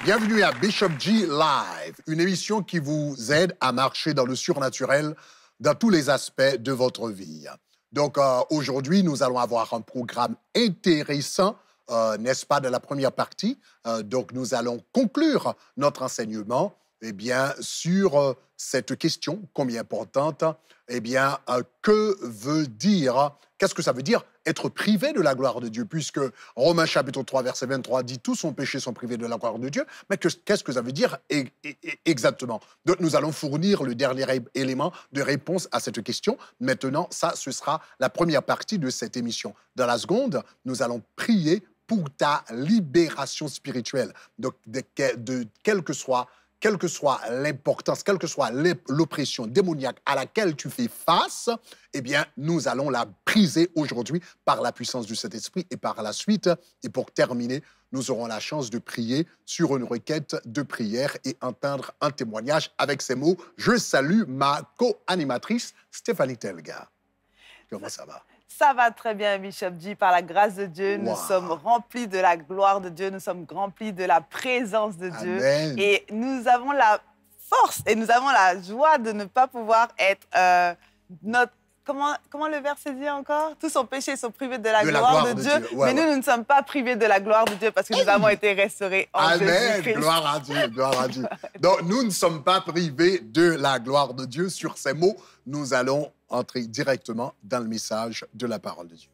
Bienvenue à Bishop G Live, une émission qui vous aide à marcher dans le surnaturel dans tous les aspects de votre vie. Donc aujourd'hui, nous allons avoir un programme intéressant, n'est-ce pas, de la première partie. Donc nous allons conclure notre enseignement sur cette question, combien importante, qu'est-ce que ça veut dire être privé de la gloire de Dieu, puisque Romains chapitre 3, verset 23 dit « Tous sont péchés, sont privés de la gloire de Dieu ». Mais qu'est-ce que ça veut dire exactement? Donc nous allons fournir le dernier élément de réponse à cette question. Maintenant, ça, ce sera la première partie de cette émission. Dans la seconde, nous allons prier pour ta libération spirituelle. Donc, quelle que soit l'importance, quelle que soit l'oppression démoniaque à laquelle tu fais face, nous allons la briser aujourd'hui par la puissance du Saint-Esprit. Et par la suite, et pour terminer, nous aurons la chance de prier sur une requête de prière et entendre un témoignage avec ces mots. Je salue ma co-animatrice, Stéphanie Telga. Comment ça va? Ça va très bien, Bishop G. Par la grâce de Dieu, nous sommes remplis de la gloire de Dieu, nous sommes remplis de la présence de Dieu. Amen. Et nous avons la force et nous avons la joie de ne pas pouvoir être Comment le verset dit encore? Tous sont péchés, sont privés de la gloire de Dieu. Ouais, mais nous ne sommes pas privés de la gloire de Dieu parce que nous avons été restaurés en Jésus-Christ. Gloire à Dieu, gloire à Dieu. Donc, nous ne sommes pas privés de la gloire de Dieu. Sur ces mots, nous allons entrer directement dans le message de la parole de Dieu.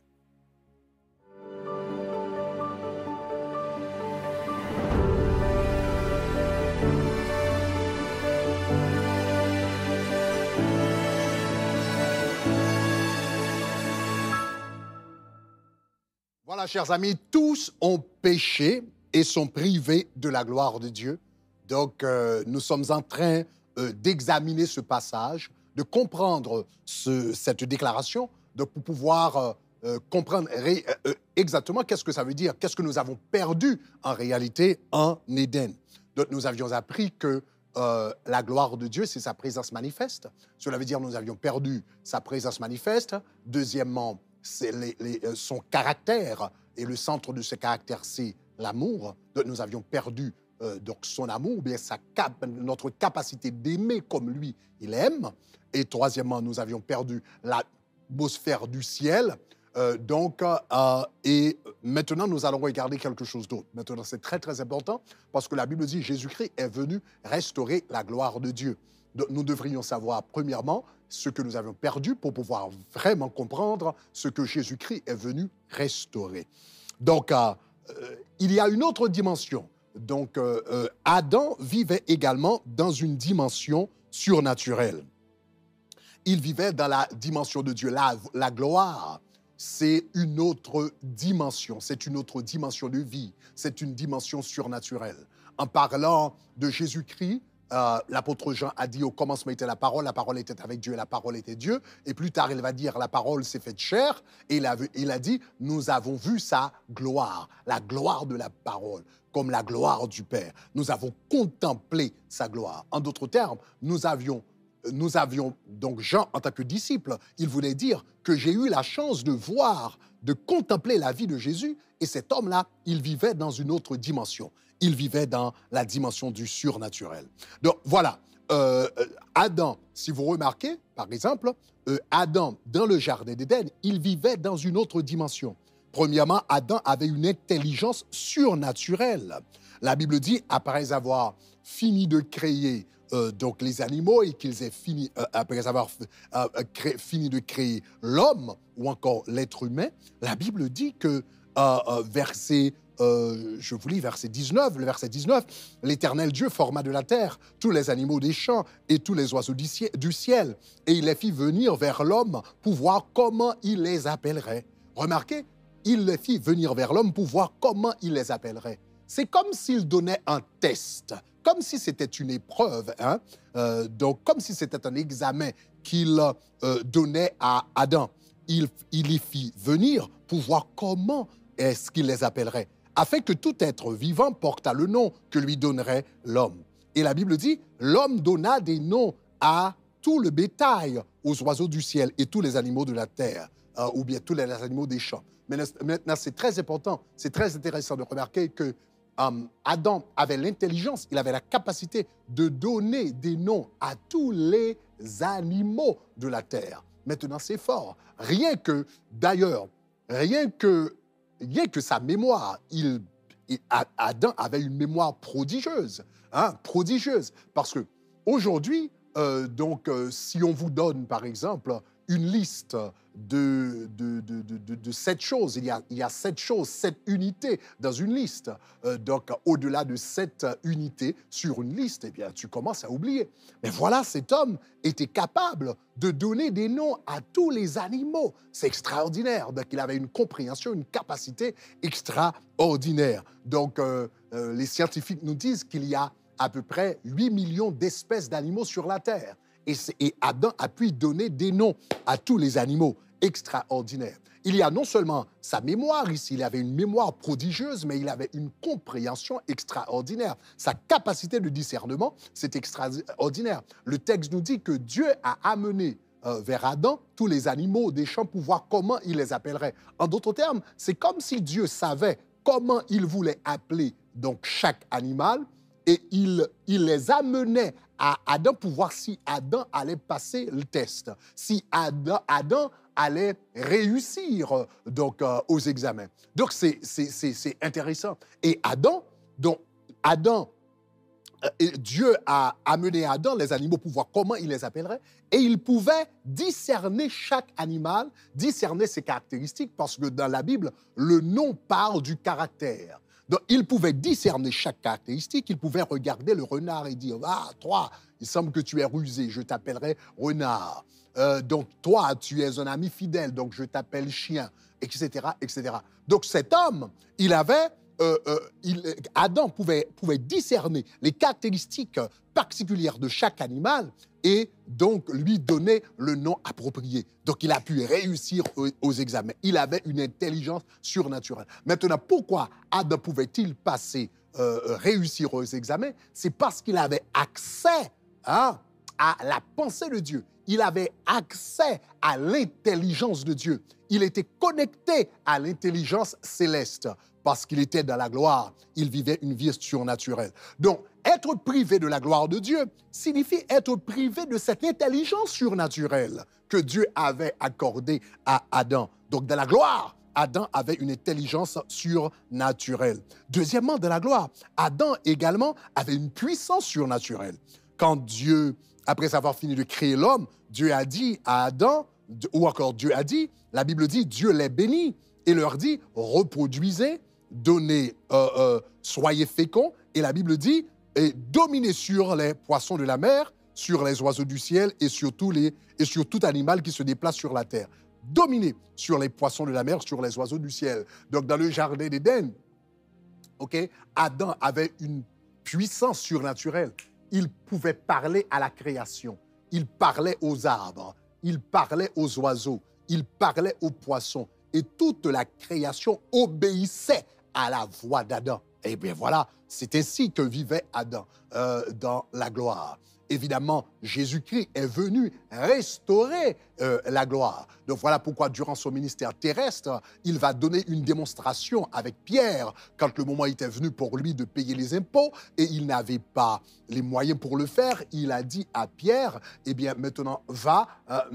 Voilà, chers amis, tous ont péché et sont privés de la gloire de Dieu. Donc, nous sommes en train d'examiner ce passage, de comprendre cette déclaration, pour pouvoir comprendre exactement qu'est-ce que ça veut dire, qu'est-ce que nous avons perdu en réalité en Éden. Donc, nous avions appris que la gloire de Dieu, c'est sa présence manifeste. Cela veut dire que nous avions perdu sa présence manifeste. Deuxièmement, c'est son caractère, et le centre de ce caractère, c'est l'amour. Donc, nous avions perdu donc son amour, bien notre capacité d'aimer comme lui, il aime. Et troisièmement, nous avions perdu l'atmosphère du ciel. Et maintenant, nous allons regarder quelque chose d'autre. Maintenant, c'est très, très important parce que la Bible dit « Jésus-Christ est venu restaurer la gloire de Dieu ». Donc, nous devrions savoir, premièrement, ce que nous avions perdu pour pouvoir vraiment comprendre ce que Jésus-Christ est venu restaurer. Donc, il y a une autre dimension. Donc, Adam vivait également dans une dimension surnaturelle. Il vivait dans la dimension de Dieu. La gloire, c'est une autre dimension. C'est une autre dimension de vie. C'est une dimension surnaturelle. En parlant de Jésus-Christ, l'apôtre Jean a dit au commencement était la parole était avec Dieu et la parole était Dieu. Et plus tard, il va dire la parole s'est faite chair et il a dit nous avons vu sa gloire, la gloire de la parole, comme la gloire du Père. Nous avons contemplé sa gloire. En d'autres termes, nous avions donc Jean en tant que disciple, il voulait dire que j'ai eu la chance de voir, de contempler la vie de Jésus et cet homme-là, il vivait dans une autre dimension. Il vivait dans la dimension du surnaturel. Donc voilà, Adam, si vous remarquez, par exemple, Adam, dans le jardin d'Éden, il vivait dans une autre dimension. Premièrement, Adam avait une intelligence surnaturelle. La Bible dit, après avoir fini de créer donc les animaux et qu'ils aient fini, après avoir fini de créer l'homme ou encore l'être humain, la Bible dit que je vous lis verset 19, le verset 19, « L'Éternel Dieu forma de la terre tous les animaux des champs et tous les oiseaux du ciel, et il les fit venir vers l'homme pour voir comment il les appellerait. » Remarquez, il les fit venir vers l'homme pour voir comment il les appellerait. C'est comme s'il donnait un test, comme si c'était une épreuve, hein? Donc comme si c'était un examen qu'il donnait à Adam. Il les fit venir pour voir comment est-ce qu'il les appellerait, afin que tout être vivant portât le nom que lui donnerait l'homme. Et la Bible dit, l'homme donna des noms à tout le bétail, aux oiseaux du ciel et tous les animaux de la terre, ou bien tous les animaux des champs. Maintenant, c'est très important, c'est très intéressant de remarquer que Adam avait l'intelligence, il avait la capacité de donner des noms à tous les animaux de la terre. Maintenant, c'est fort. D'ailleurs, rien que sa mémoire, Adam avait une mémoire prodigieuse, prodigieuse. Parce que aujourd'hui, si on vous donne, par exemple, une liste de 7 choses, il y a 7 choses, 7 unités dans une liste. Donc, au-delà de 7 unités sur une liste, eh bien, tu commences à oublier. Mais voilà, cet homme était capable de donner des noms à tous les animaux. C'est extraordinaire. Donc, il avait une compréhension, une capacité extraordinaire. Donc, les scientifiques nous disent qu'il y a à peu près 8 millions d'espèces d'animaux sur la Terre. Et Adam a pu donner des noms à tous les animaux. Extraordinaire. Il y a non seulement sa mémoire ici, il avait une mémoire prodigieuse, mais il avait une compréhension extraordinaire. Sa capacité de discernement, c'est extraordinaire. Le texte nous dit que Dieu a amené vers Adam tous les animaux des champs pour voir comment il les appellerait. En d'autres termes, c'est comme si Dieu savait comment il voulait appeler donc chaque animal, et il les amenait à Adam pour voir si Adam allait passer le test, si Adam allait réussir aux examens. Donc, c'est intéressant. Et Dieu a amené à Adam les animaux pour voir comment il les appellerait, et il pouvait discerner chaque animal, discerner ses caractéristiques, parce que dans la Bible, le nom parle du caractère. Donc, il pouvait discerner chaque caractéristique, il pouvait regarder le renard et dire « Ah, toi, il semble que tu es rusé, je t'appellerai renard. Donc, toi, tu es un ami fidèle, donc je t'appelle chien, etc., etc. » Donc, cet homme, Adam pouvait discerner les caractéristiques particulières de chaque animal et donc lui donner le nom approprié. Donc, il a pu réussir aux examens. Il avait une intelligence surnaturelle. Maintenant, pourquoi Adam pouvait-il réussir aux examens? C'est parce qu'il avait accès à la pensée de Dieu. Il avait accès à l'intelligence de Dieu. Il était connecté à l'intelligence céleste parce qu'il était dans la gloire. Il vivait une vie surnaturelle. Donc, être privé de la gloire de Dieu signifie être privé de cette intelligence surnaturelle que Dieu avait accordée à Adam. Donc, dans la gloire, Adam avait une intelligence surnaturelle. Deuxièmement, dans la gloire, Adam également avait une puissance surnaturelle. Quand Dieu, après avoir fini de créer l'homme, Dieu a dit à Adam, ou encore Dieu a dit, la Bible dit, Dieu les bénit et leur dit, reproduisez, donnez, soyez féconds. Et la Bible dit, et dominez sur les poissons de la mer, sur les oiseaux du ciel et sur tout animal qui se déplace sur la terre. Dominez sur les poissons de la mer, sur les oiseaux du ciel. Donc, dans le jardin d'Éden, Adam avait une puissance surnaturelle. Il pouvait parler à la création. Il parlait aux arbres. Il parlait aux oiseaux. Il parlait aux poissons. Et toute la création obéissait à la voix d'Adam. Eh bien voilà, c'est ainsi que vivait Adam dans la gloire. Évidemment, Jésus-Christ est venu restaurer la gloire. Donc voilà pourquoi, durant son ministère terrestre, il va donner une démonstration avec Pierre, quand le moment était venu pour lui de payer les impôts, et il n'avait pas les moyens pour le faire. Il a dit à Pierre, eh bien maintenant, va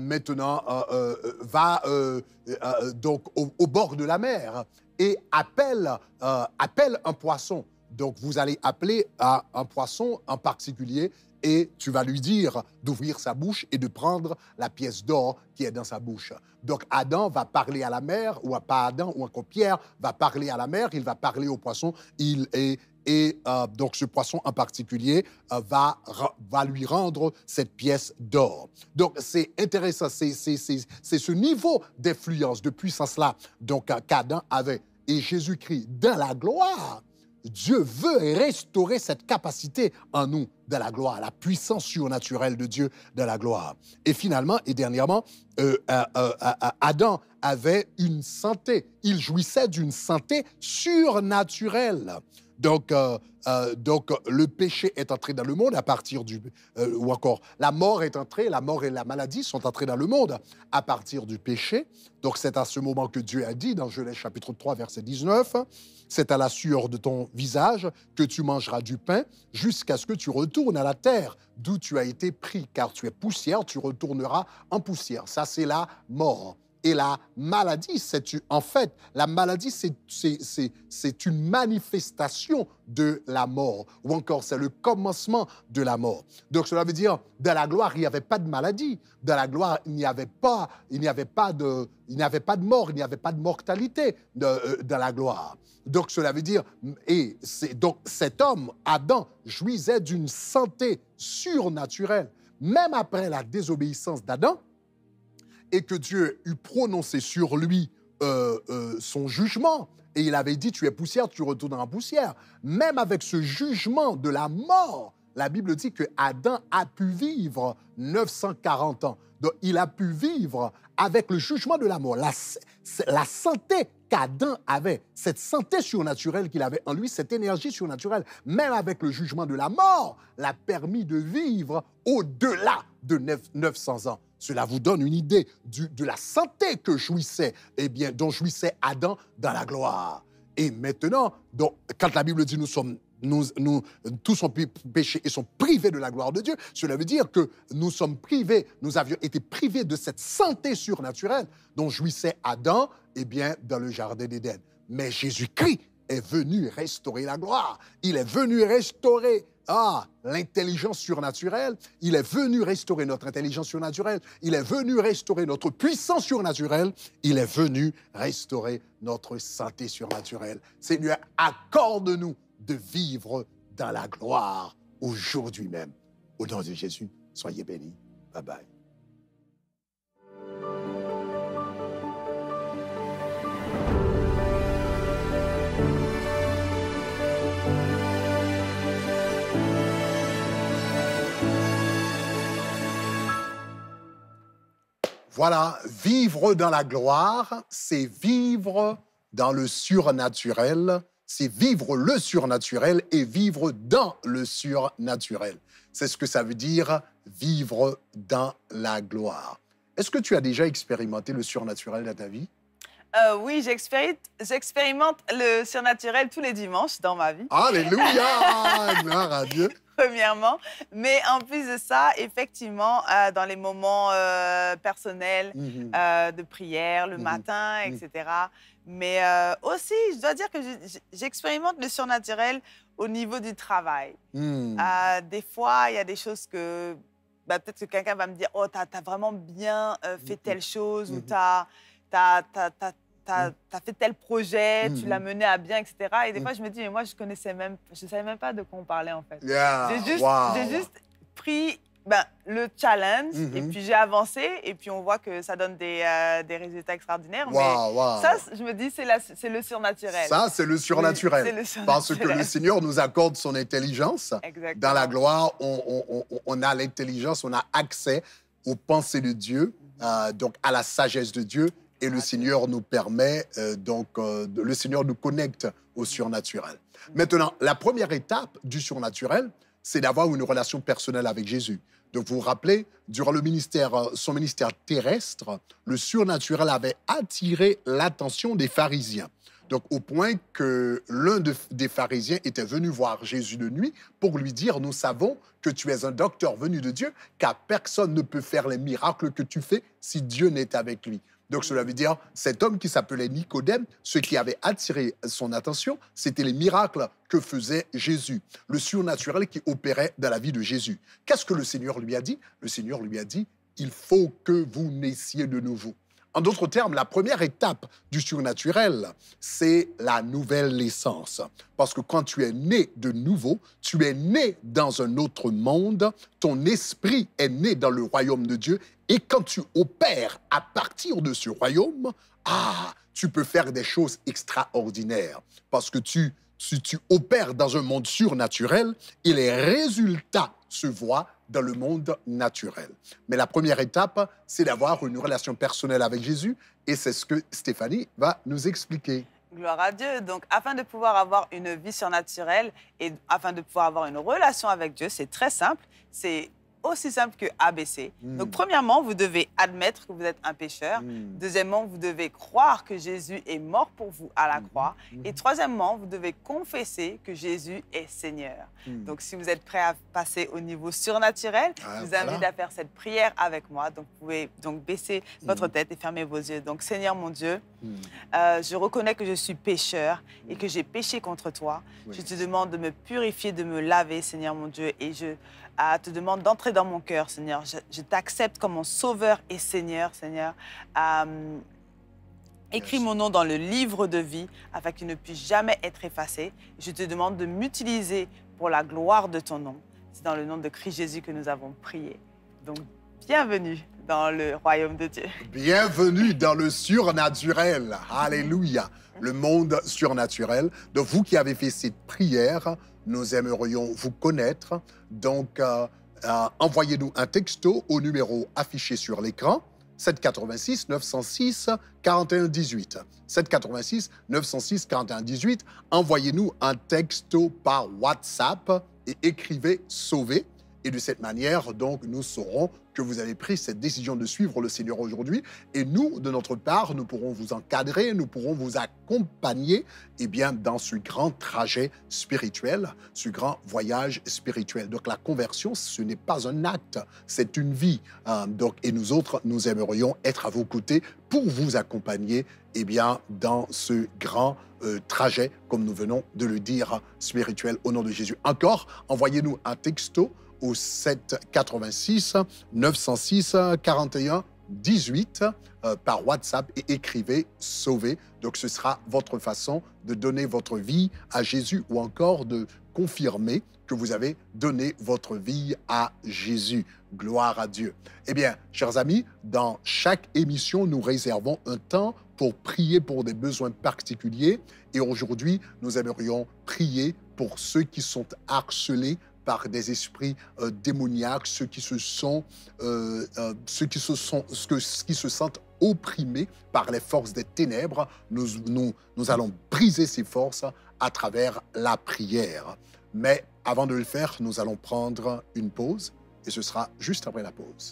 donc au bord de la mer et appelle un poisson. Donc, vous allez appeler un poisson en particulier et tu vas lui dire d'ouvrir sa bouche et de prendre la pièce d'or qui est dans sa bouche. Donc, Adam va parler à la mer, ou pas Adam, ou encore Pierre va parler à la mer, il va parler au poisson, donc ce poisson en particulier va lui rendre cette pièce d'or. Donc, c'est intéressant, c'est ce niveau d'influence, de puissance-là qu'Adam avait. Et Jésus-Christ, dans la gloire, Dieu veut restaurer cette capacité en nous, de la gloire, la puissance surnaturelle de Dieu de la gloire. Et finalement, et dernièrement, Adam avait une santé. Il jouissait d'une santé surnaturelle. Donc, le péché est entré dans le monde à partir du... ou encore, la mort est entrée, la mort et la maladie sont entrées dans le monde à partir du péché. Donc, c'est à ce moment que Dieu a dit, dans Genèse chapitre 3, verset 19, « C'est à la sueur de ton visage que tu mangeras du pain jusqu'à ce que tu retournes à la terre d'où tu as été pris, car tu es poussière, tu retourneras en poussière. » Ça, c'est la mort. Et la maladie, en fait, la maladie, c'est une manifestation de la mort. Ou encore, c'est le commencement de la mort. Donc, cela veut dire, dans la gloire, il n'y avait pas de maladie. Dans la gloire, il n'y avait pas de mort, il n'y avait pas de mortalité dans la gloire. Donc, cela veut dire, donc cet homme, Adam, jouissait d'une santé surnaturelle. Même après la désobéissance d'Adam, et que Dieu eut prononcé sur lui son jugement, et il avait dit, tu es poussière, tu retournes en poussière. Même avec ce jugement de la mort, la Bible dit que Adam a pu vivre 940 ans. Donc, il a pu vivre avec le jugement de la mort. La santé qu'Adam avait, cette santé surnaturelle qu'il avait en lui, cette énergie surnaturelle, même avec le jugement de la mort, l'a permis de vivre au-delà de 900 ans. Cela vous donne une idée de la santé que jouissait, dont jouissait Adam dans la gloire. Et maintenant, donc, quand la Bible dit tous sont péchés et sont privés de la gloire de Dieu, cela veut dire que nous avions été privés de cette santé surnaturelle dont jouissait Adam, dans le jardin d'Éden. Mais Jésus-Christ est venu restaurer la gloire. Il est venu restaurer l'intelligence surnaturelle. Il est venu restaurer notre intelligence surnaturelle. Il est venu restaurer notre puissance surnaturelle. Il est venu restaurer notre santé surnaturelle. Seigneur, accorde-nous de vivre dans la gloire aujourd'hui même. Au nom de Jésus, soyez bénis. Bye bye. Voilà, vivre dans la gloire, c'est vivre dans le surnaturel, c'est vivre le surnaturel et vivre dans le surnaturel. C'est ce que ça veut dire, vivre dans la gloire. Est-ce que tu as déjà expérimenté le surnaturel dans ta vie? Oui, j'expérimente le surnaturel tous les dimanches dans ma vie. Alléluia! Gloire à Dieu! Premièrement. Mais en plus de ça, effectivement, dans les moments personnels de prière, le matin, etc. Mais aussi, je dois dire que j'expérimente le surnaturel au niveau du travail. Des fois, il y a des choses que... peut-être que quelqu'un va me dire « Oh, t'as vraiment bien fait telle chose » ou « T'as fait tel projet, tu l'as mené à bien, etc. » Et des fois, je me dis, mais moi, je savais même pas de quoi on parlait, en fait. J'ai juste pris le challenge, et puis j'ai avancé, et puis on voit que ça donne des résultats extraordinaires. Mais ça, je me dis, c'est le surnaturel. Ça, c'est le surnaturel. Oui, le surnaturel. Parce que le Seigneur nous accorde son intelligence. Exactement. Dans la gloire, on a l'intelligence, on a accès aux pensées de Dieu, donc à la sagesse de Dieu. Et le Seigneur nous permet, le Seigneur nous connecte au surnaturel. Maintenant, la première étape du surnaturel, c'est d'avoir une relation personnelle avec Jésus. Donc, vous vous rappelez, durant son ministère terrestre, le surnaturel avait attiré l'attention des pharisiens. Donc, au point que l'un des pharisiens était venu voir Jésus de nuit pour lui dire « Nous savons que tu es un docteur venu de Dieu, car personne ne peut faire les miracles que tu fais si Dieu n'est avec lui. » Donc, cela veut dire, cet homme qui s'appelait Nicodème, ce qui avait attiré son attention, c'était les miracles que faisait Jésus, le surnaturel qui opérait dans la vie de Jésus. Qu'est-ce que le Seigneur lui a dit? Le Seigneur lui a dit, il faut que vous naissiez de nouveau. En d'autres termes, la première étape du surnaturel, c'est la nouvelle naissance. Parce que quand tu es né de nouveau, tu es né dans un autre monde, ton esprit est né dans le royaume de Dieu, et quand tu opères à partir de ce royaume, tu peux faire des choses extraordinaires. Parce que si tu opères dans un monde surnaturel, et les résultats se voient dans le monde naturel. Mais la première étape, c'est d'avoir une relation personnelle avec Jésus, et c'est ce que Stéphanie va nous expliquer. Gloire à Dieu. Donc, afin de pouvoir avoir une vie surnaturelle et afin de pouvoir avoir une relation avec Dieu, c'est très simple. C'est aussi simple que ABC. Donc, premièrement, vous devez admettre que vous êtes un pécheur. Deuxièmement, vous devez croire que Jésus est mort pour vous à la croix. Et troisièmement, vous devez confesser que Jésus est Seigneur. Donc, si vous êtes prêt à passer au niveau surnaturel, je vous invite à faire cette prière avec moi. Donc, vous pouvez donc baisser votre tête et fermer vos yeux. Donc, Seigneur mon Dieu, je reconnais que je suis pécheur et que j'ai péché contre toi. Je te demande de me purifier, de me laver, Seigneur mon Dieu, et je te demande d'entrer dans mon cœur, Seigneur. Je t'accepte comme mon sauveur et Seigneur, Seigneur. Écris mon nom dans le livre de vie afin qu'il ne puisse jamais être effacé. Je te demande de m'utiliser pour la gloire de ton nom. C'est dans le nom de Christ Jésus que nous avons prié. Donc, bienvenue dans le royaume de Dieu. Bienvenue dans le surnaturel. Alléluia. Le monde surnaturel. Donc, vous qui avez fait cette prière, nous aimerions vous connaître. Donc, envoyez-nous un texto au numéro affiché sur l'écran, 786 906 41 18. 786 906 41 18. Envoyez-nous un texto par WhatsApp et écrivez « Sauvé ». Et de cette manière, donc, nous saurons que vous avez pris cette décision de suivre le Seigneur aujourd'hui. Et nous, de notre part, nous pourrons vous encadrer, nous pourrons vous accompagner dans ce grand trajet spirituel, ce grand voyage spirituel. Donc, la conversion, ce n'est pas un acte, c'est une vie. Et nous autres, nous aimerions être à vos côtés pour vous accompagner dans ce grand trajet, comme nous venons de le dire, spirituel, au nom de Jésus. Encore, envoyez-nous un texto au 786 906 41 18 par WhatsApp et écrivez « Sauvé ». Donc, ce sera votre façon de donner votre vie à Jésus ou encore de confirmer que vous avez donné votre vie à Jésus. Gloire à Dieu. Eh bien, chers amis, dans chaque émission, nous réservons un temps pour prier pour des besoins particuliers. Et aujourd'hui, nous aimerions prier pour ceux qui sont harcelés par des esprits démoniaques, ceux qui se sentent opprimés par les forces des ténèbres. Nous allons briser ces forces à travers la prière. Mais avant de le faire, nous allons prendre une pause et ce sera juste après la pause.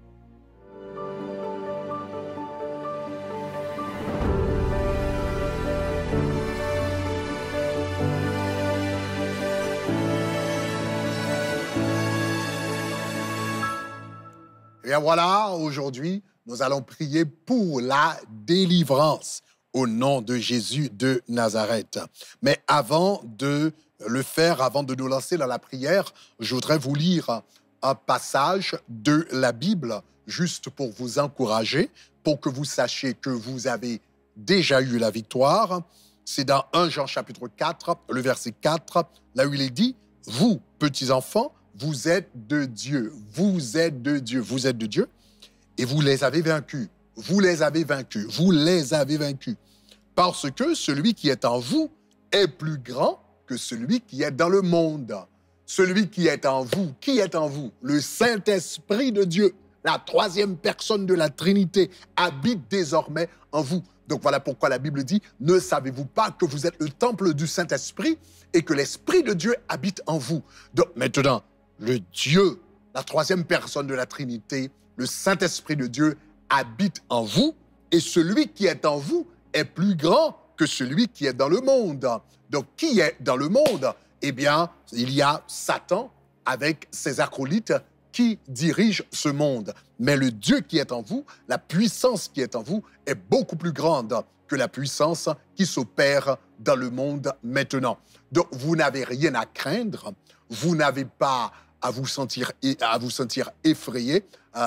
Et bien voilà, aujourd'hui, nous allons prier pour la délivrance au nom de Jésus de Nazareth. Mais avant de le faire, avant de nous lancer dans la prière, je voudrais vous lire un passage de la Bible, juste pour vous encourager, pour que vous sachiez que vous avez déjà eu la victoire. C'est dans 1 Jean chapitre 4, le verset 4, là où il est dit « Vous, petits enfants, vous êtes de Dieu, vous êtes de Dieu, vous êtes de Dieu, et vous les avez vaincus, vous les avez vaincus, vous les avez vaincus, parce que celui qui est en vous est plus grand que celui qui est dans le monde. Celui qui est en vous, qui est en vous? Le Saint-Esprit de Dieu, la troisième personne de la Trinité, habite désormais en vous. Donc voilà pourquoi la Bible dit, ne savez-vous pas que vous êtes le temple du Saint-Esprit et que l'Esprit de Dieu habite en vous? Donc maintenant, le Dieu, la troisième personne de la Trinité, le Saint-Esprit de Dieu habite en vous et celui qui est en vous est plus grand que celui qui est dans le monde. Donc, qui est dans le monde? Eh bien, il y a Satan avec ses acolytes qui dirigent ce monde. Mais le Dieu qui est en vous, la puissance qui est en vous, est beaucoup plus grande que la puissance qui s'opère dans le monde maintenant. Donc, vous n'avez rien à craindre, vous n'avez pas à vous sentir effrayé,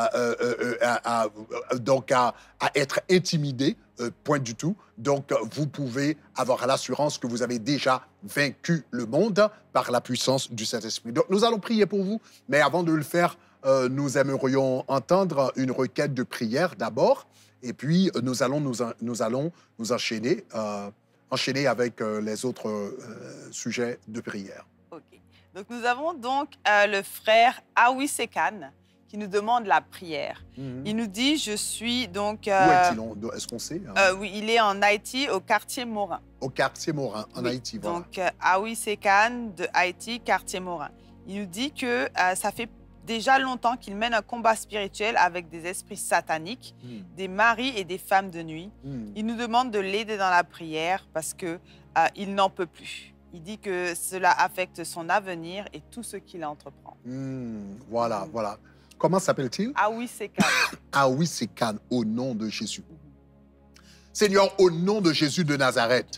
donc à être intimidé, point du tout. Donc, vous pouvez avoir l'assurance que vous avez déjà vaincu le monde par la puissance du Saint-Esprit. Donc, nous allons prier pour vous, mais avant de le faire, nous aimerions entendre une requête de prière d'abord, et puis nous allons nous enchaîner avec les autres sujets de prière. OK. Donc, nous avons donc le frère Awi Sekan qui nous demande la prière. Il nous dit, je suis donc... Où est-il? Est-ce qu'on sait? Oui, il est en Haïti, au quartier Morin. Au quartier Morin, en Haïti, voilà. Donc, Aoui Sekan de Haïti, quartier Morin. Il nous dit que ça fait déjà longtemps qu'il mène un combat spirituel avec des esprits sataniques, des maris et des femmes de nuit. Il nous demande de l'aider dans la prière parce qu'il n'en peut plus. Il dit que cela affecte son avenir et tout ce qu'il entreprend. Voilà, voilà. Comment s'appelle-t-il? Aoui Sekan. Aoui Sekan, au nom de Jésus. Seigneur, au nom de Jésus de Nazareth,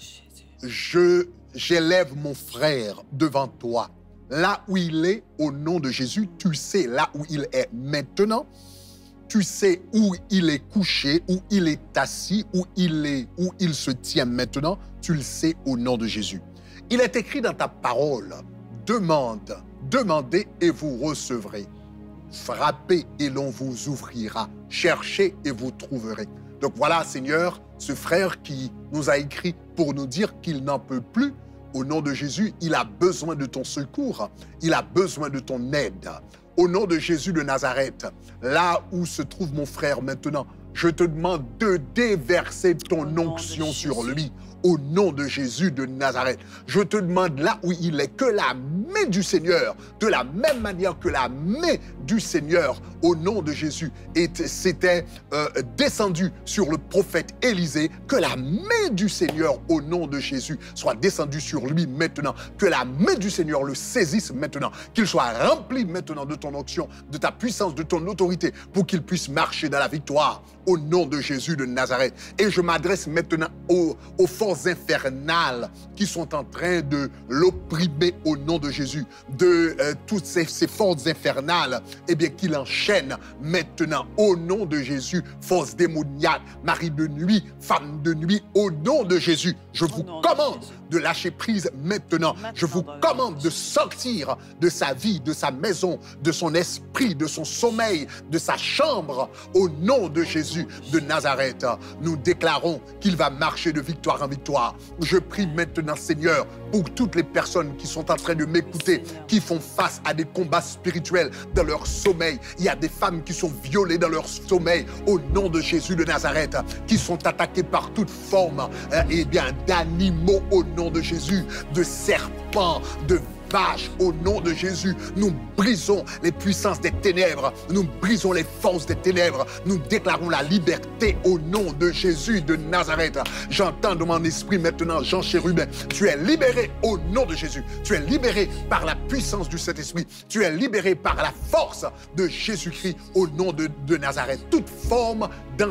j'élève mon frère devant toi. Là où il est, au nom de Jésus, tu sais là où il est maintenant. Tu sais où il est couché, où il est assis, où il se tient maintenant. Tu le sais au nom de Jésus. Il est écrit dans ta parole, demandez et vous recevrez. Frappez et l'on vous ouvrira. Cherchez et vous trouverez. Donc voilà, Seigneur, ce frère qui nous a écrit pour nous dire qu'il n'en peut plus. Au nom de Jésus, il a besoin de ton secours, il a besoin de ton aide. Au nom de Jésus de Nazareth, là où se trouve mon frère maintenant, je te demande de déverser ton onction sur lui. Au nom de Jésus de Nazareth, je te demande là où il est, que la main du Seigneur, de la même manière que la main du Seigneur, au nom de Jésus, s'était descendue sur le prophète Élisée, que la main du Seigneur, au nom de Jésus, soit descendue sur lui maintenant, que la main du Seigneur le saisisse maintenant, qu'il soit rempli maintenant de ton onction, de ta puissance, de ton autorité, pour qu'il puisse marcher dans la victoire, au nom de Jésus de Nazareth. Et je m'adresse maintenant aux forces infernales qui sont en train de l'opprimer au nom de Jésus, de toutes ces forces infernales, eh bien qu'il enchaîne maintenant au nom de Jésus, forces démoniaques, mari de nuit, femme de nuit, au nom de Jésus, je vous commande de lâcher prise maintenant. Je vous commande de sortir de sa vie, de sa maison, de son esprit, de son sommeil, de sa chambre, au nom de Jésus de Nazareth. Nous déclarons qu'il va marcher de victoire en victoire. Je prie maintenant, Seigneur, pour toutes les personnes qui sont en train de m'écouter, qui font face à des combats spirituels dans leur sommeil. Il y a des femmes qui sont violées dans leur sommeil, au nom de Jésus de Nazareth, qui sont attaquées par toute forme d'animaux, au nom de Jésus, de serpents, de vaches, au nom de Jésus. Nous brisons les puissances des ténèbres, nous brisons les forces des ténèbres, nous déclarons la liberté au nom de Jésus de Nazareth. J'entends dans mon esprit maintenant, Jean Chérubin, tu es libéré au nom de Jésus, tu es libéré par la puissance du Saint-Esprit, tu es libéré par la force de Jésus-Christ au nom de Nazareth. Toute forme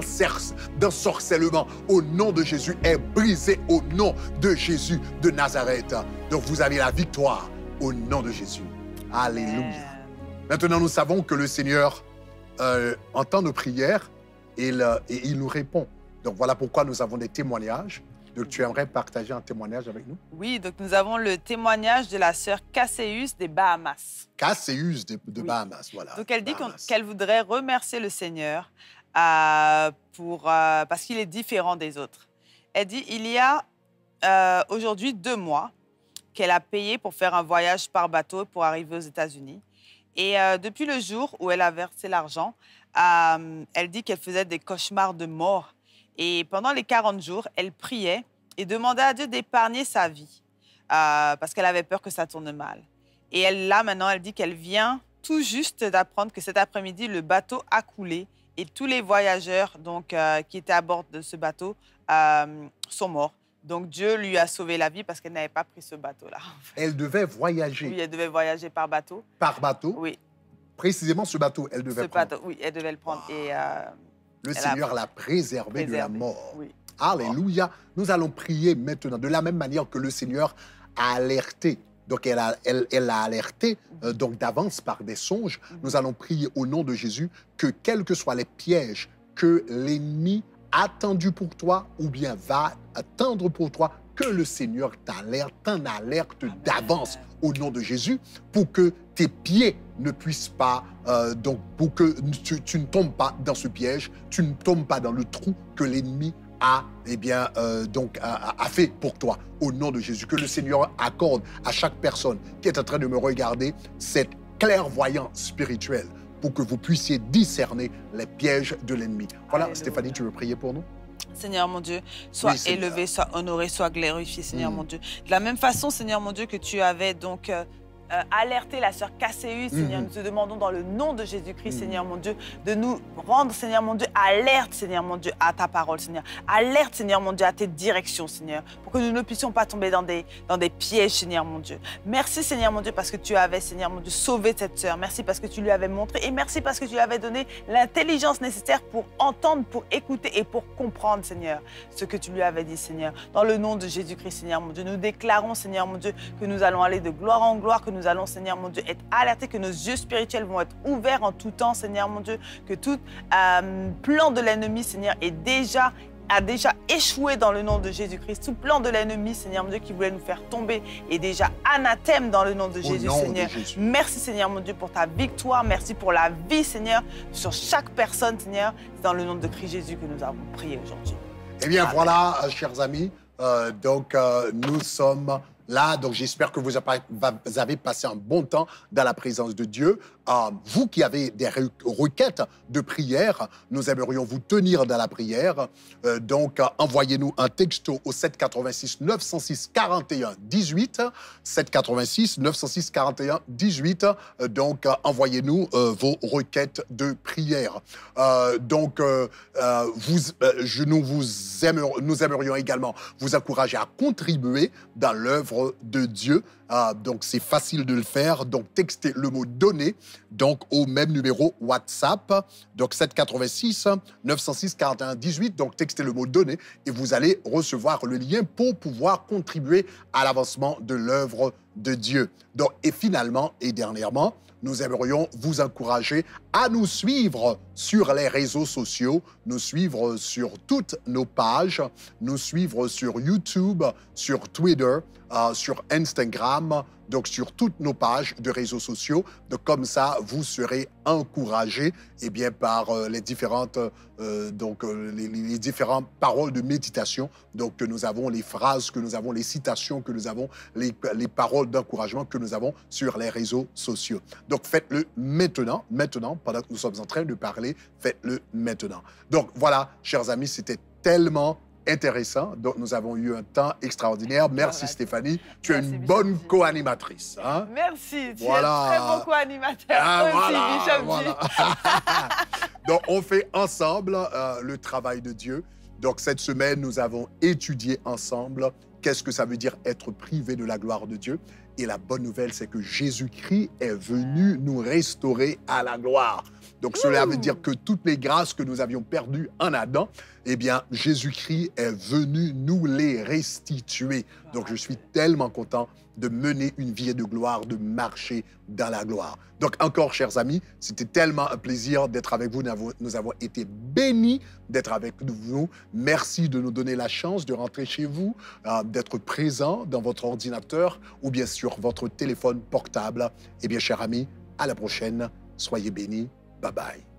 d'ensorcellement au nom de Jésus est brisée au nom de Jésus de Nazareth. Donc vous avez la victoire au nom de Jésus. Alléluia. Maintenant, nous savons que le Seigneur entend nos prières et il nous répond. Donc voilà pourquoi nous avons des témoignages. Donc tu aimerais partager un témoignage avec nous? Oui, donc nous avons le témoignage de la sœur Casséus des Bahamas. Casséus de Bahamas, voilà. Donc elle dit qu'elle voudrait remercier le Seigneur parce qu'il est différent des autres. Elle dit, il y a aujourd'hui 2 mois, qu'elle a payé pour faire un voyage par bateau pour arriver aux États-Unis. Et depuis le jour où elle a versé l'argent, elle dit qu'elle faisait des cauchemars de mort. Et pendant les 40 jours, elle priait et demandait à Dieu d'épargner sa vie parce qu'elle avait peur que ça tourne mal. Et maintenant, elle dit qu'elle vient tout juste d'apprendre que cet après-midi, le bateau a coulé et tous les voyageurs qui étaient à bord de ce bateau sont morts. Donc, Dieu lui a sauvé la vie parce qu'elle n'avait pas pris ce bateau-là. Elle devait voyager? Oui, elle devait voyager par bateau. Par bateau? Oui. Précisément ce bateau, elle devait prendre? Bateau, oui, elle devait le prendre. Et, le Seigneur l'a préservé de la mort. Oui. Alléluia. Nous allons prier maintenant de la même manière que le Seigneur a alerté. Donc, elle a alerté d'avance par des songes. Nous allons prier au nom de Jésus que quels que soient les pièges que l'ennemi attendu pour toi ou bien va attendre pour toi, que le Seigneur t'en alerte d'avance au nom de Jésus pour que tes pieds ne puissent pas, pour que tu ne tombes pas dans ce piège, tu ne tombes pas dans le trou que l'ennemi a fait pour toi au nom de Jésus. Que le Seigneur accorde à chaque personne qui est en train de me regarder cette clairvoyance spirituelle pour que vous puissiez discerner les pièges de l'ennemi. Voilà, Alléluia. Stéphanie, tu veux prier pour nous? Seigneur mon Dieu, sois Oui, Seigneur. élevé, sois honoré, sois glorifié, Seigneur mon Dieu. De la même façon, Seigneur mon Dieu, que tu avais donc alerté la sœur KCU, Seigneur, nous te demandons dans le nom de Jésus-Christ, Seigneur mon Dieu, de nous rendre, Seigneur mon Dieu, alerte, Seigneur mon Dieu, à ta parole, Seigneur. Alerte, Seigneur mon Dieu, à tes directions, Seigneur, pour que nous ne puissions pas tomber dans des pièges, Seigneur mon Dieu. Merci, Seigneur mon Dieu, parce que tu avais, Seigneur mon Dieu, sauvé cette sœur. Merci parce que tu lui avais montré et merci parce que tu lui avais donné l'intelligence nécessaire pour entendre, pour écouter et pour comprendre, Seigneur, ce que tu lui avais dit, Seigneur. Dans le nom de Jésus-Christ, Seigneur mon Dieu, nous déclarons, Seigneur mon Dieu, que nous allons aller de gloire en gloire, que nous allons, Seigneur mon Dieu, être alertés, que nos yeux spirituels vont être ouverts en tout temps, Seigneur mon Dieu, que tout plan de l'ennemi, Seigneur, a déjà échoué dans le nom de Jésus-Christ. Tout plan de l'ennemi, Seigneur mon Dieu, qui voulait nous faire tomber est déjà anathème dans le nom de Jésus, Seigneur. Merci, Seigneur mon Dieu, pour ta victoire. Merci pour la vie, Seigneur, sur chaque personne, Seigneur. C'est dans le nom de Christ Jésus que nous avons prié aujourd'hui. Eh bien, voilà, chers amis, nous sommes là. Donc, j'espère que vous avez passé un bon temps dans la présence de Dieu. Vous qui avez des requêtes de prière, nous aimerions vous tenir dans la prière. Envoyez-nous un texto au 786 906 41 18. 786 906 41 18. Envoyez-nous vos requêtes de prière. Nous aimerions également vous encourager à contribuer dans l'œuvre de Dieu. Donc, c'est facile de le faire. Donc, textez le mot « donner » au même numéro WhatsApp. Donc, 786 906 41 18. Donc, textez le mot « donner » et vous allez recevoir le lien pour pouvoir contribuer à l'avancement de l'œuvre de Dieu. Donc, et finalement et dernièrement, nous aimerions vous encourager à nous suivre sur les réseaux sociaux, nous suivre sur toutes nos pages, nous suivre sur YouTube, sur Twitter, sur Instagram, donc sur toutes nos pages de réseaux sociaux. Donc comme ça, vous serez encouragés par les différentes les différentes paroles de méditation donc que nous avons, les phrases que nous avons, les citations que nous avons, les paroles d'encouragement que nous avons sur les réseaux sociaux. Donc faites-le maintenant, pendant que nous sommes en train de parler, faites-le maintenant. Donc voilà, chers amis, c'était tellement intéressant. Donc, nous avons eu un temps extraordinaire. Merci, Stéphanie. Tu es une bonne co-animatrice. Hein? Merci. Tu es un très bon co-animateur. Voilà. Donc, on fait ensemble le travail de Dieu. Donc, cette semaine, nous avons étudié ensemble qu'est-ce que ça veut dire être privé de la gloire de Dieu. Et la bonne nouvelle, c'est que Jésus-Christ est venu nous restaurer à la gloire. Donc, cela veut dire que toutes les grâces que nous avions perdues en Adam, eh bien, Jésus-Christ est venu nous les restituer. Donc, je suis tellement content de mener une vie de gloire, de marcher dans la gloire. Donc, encore, chers amis, c'était tellement un plaisir d'être avec vous. Nous avons été bénis d'être avec vous. Merci de nous donner la chance de rentrer chez vous, d'être présent dans votre ordinateur ou bien sur votre téléphone portable. Eh bien, chers amis, à la prochaine. Soyez bénis. Bye bye.